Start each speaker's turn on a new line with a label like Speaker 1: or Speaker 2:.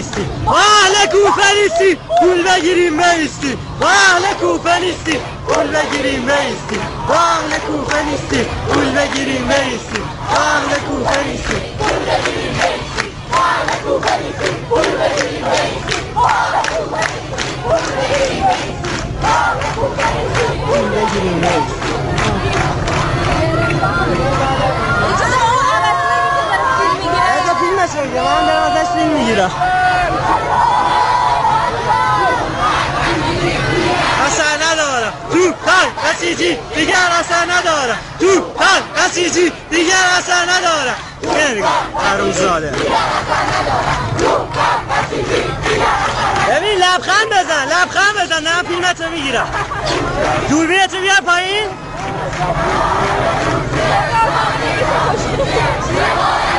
Speaker 1: نیستی ما اهل کوفه نیستی پول بگیریم بیستی ما اهل کوفه نیستی پول بگیریم بیستی ما اهل کوفه نیستی پول بگیریم بیستی ما اهل کوفه نیستی پول بگیریم بیستی ما اهل کوفه نیستی پول بگیریم بیستی ما اهل کوفه نیستی پول بگیریم بیستی ما اهل کوفه نیستی پول بگیریم بیستی من دارم ازش فیلم میگیرم اثر ندارم تو هر بسیجی دیگر اثر ندارم تو هر بسیجی دیگر اثر ندارم نمیگم عروزاده ببین لبخند بزن نه فیلمت رو میگیرم دوربینت رو بیار پایین